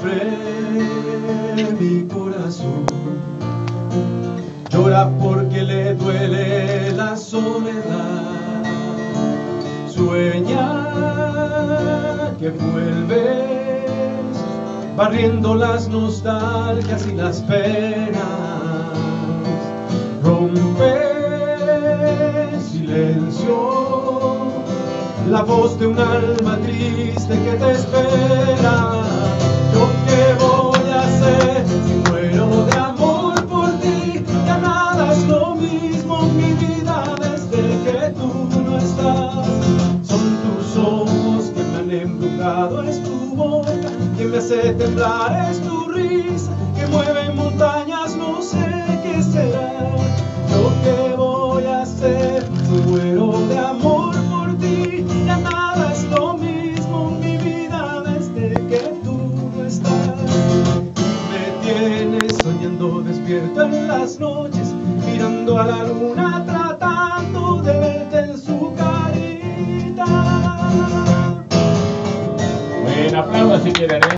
sufre mi corazón. Llora porque le duele la soledad. Sueña que vuelves, barriendo las nostalgias y las penas. Rompe silencio, la voz de un alma triste que te espera. ¿Yo qué voy a hacer si muero de amor por ti? Ya nada es lo mismo, mi vida, desde que tú no estás. Son tus ojos que me han embrujado, es tu boca que me hace temblar, es tu risa que mueve montañas, no sé qué será. ¿Yo qué voy a hacer si muero de amor por ti? Ya nada es lo mismo, mi vida, desde que tú no estás. Me tienes soñando despierto en las noches, mirando a la luna, tratando de verte en su carita. Buen aplauso, si quieren.